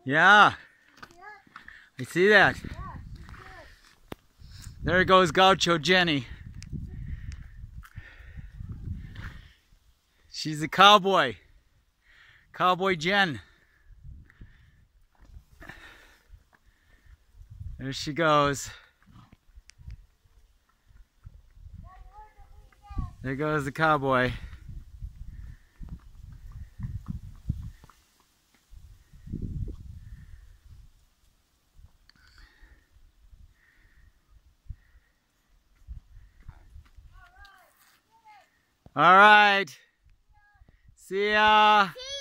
Yeah, I see that. There goes Gaucho Jenni. She's a cowboy. Cowboy Jen. There she goes. There goes the cowboy. All right. See ya.